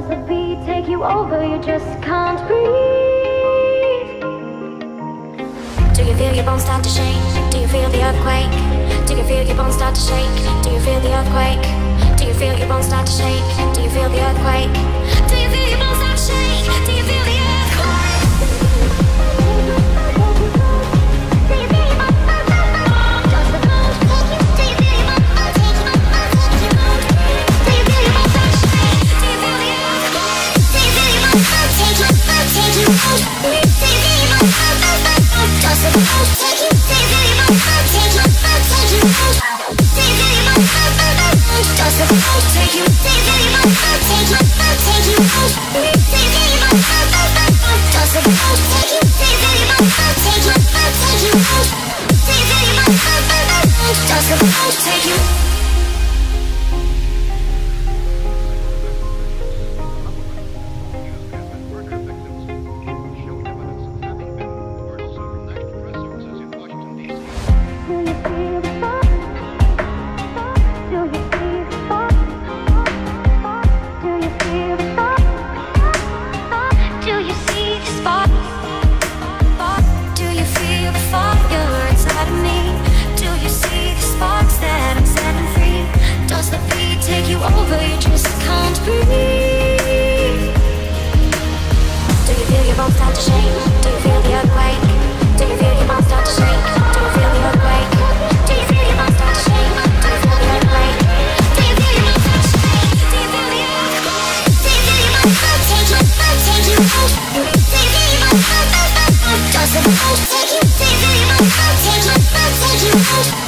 Does the beat take you over? You just can't breathe. Do you feel your bones start to shake? Do you feel the earthquake? Do you feel your bones start to shake? Do you feel the earthquake? Do you feel your bones start to shake? Do you feel the earthquake? Do you feel your bones start to shake? Do you feel the earthquake? Do you feel your bones? Does the bones take you? Do you feel your bones take you? Do you feel your bones start to shake? Do you feel the earthquake? Do you feel your bones take you? Take you? Do you feel your bones? Does the bones take you? Do you feel your bones take you? Take you? Do you feel your bones? Does the bones take you? Do you feel your bones take you? Take you? Do you feel your bones? Does the bones take you? Do you feel your bones take you? Take you? Do you feel your bones? Does the bones take you? Over, you just can't breathe. Do you feel your bones start to shake? Do you feel the earthquake? Do you feel your bones start to shake? Do you feel the earthquake? Do you feel your bones start to shake? Do you feel the earthquake? Do you feel your bones start to shake? Do you feel the earthquake? Do you feel your bones take you? Take you? Do you feel your bones? Does the bones take you? Do you feel your bones take you? Take you?